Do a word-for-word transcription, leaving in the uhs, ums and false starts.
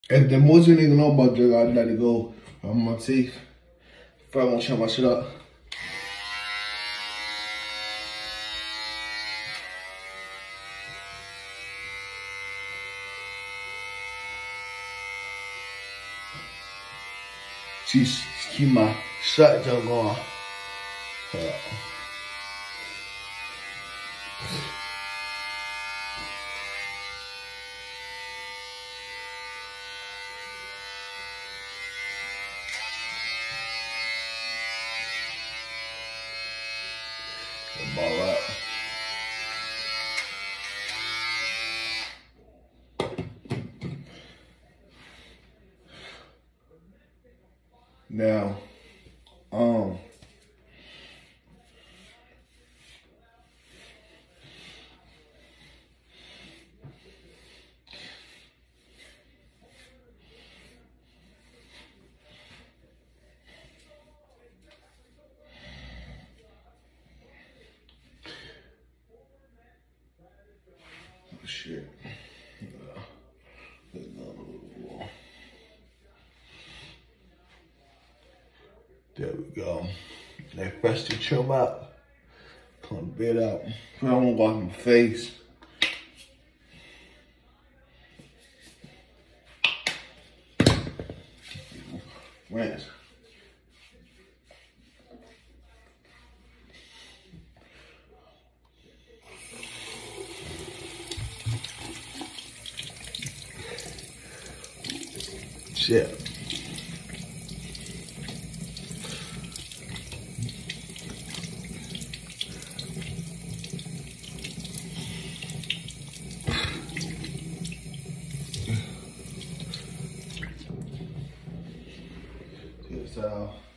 If the most you nigga know about drug, I'd let it go. I'm my teeth. If I won't shut my shit up. Just keep my shotgun going. Yeah. Ball up. Now, um, oh, shit. There we go. That press the trim out. Come a bit out. I don't want to wash my face. Rinse. Shit. So